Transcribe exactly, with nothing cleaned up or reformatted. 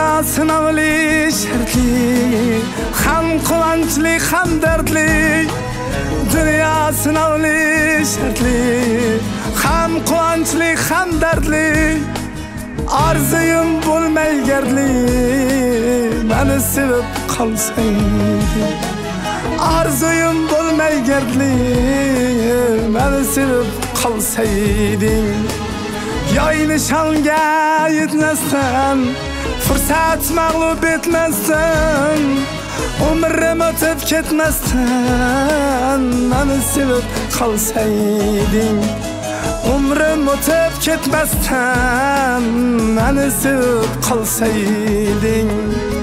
Dünya sınavlı şertli, ham quvonchli ham dardli. Dünya sınavlı şertli, ham quvonchli ham dardli. Arzuyum bo'lmay gardli, meni sevib qolsayding. Arzuyum bo'lmay gardli, meni sevib qolsayding. Yoy nishonga yetmasdan, fursat mag'lub etmasdan, umrim o'tib ketmasdan, meni sevib qolsayding. Umrim o'tib ketmasdan, meni sevib qolsayding.